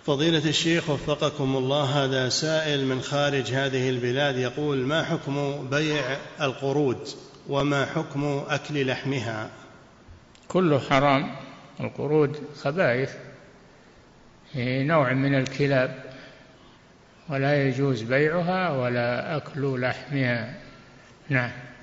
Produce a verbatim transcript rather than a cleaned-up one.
فضيلة الشيخ وفقكم الله، هذا سائل من خارج هذه البلاد يقول: ما حكم بيع القرود وما حكم أكل لحمها؟ كله حرام، القرود خبائث، نوع من الكلاب، ولا يجوز بيعها ولا أكل لحمها. نعم.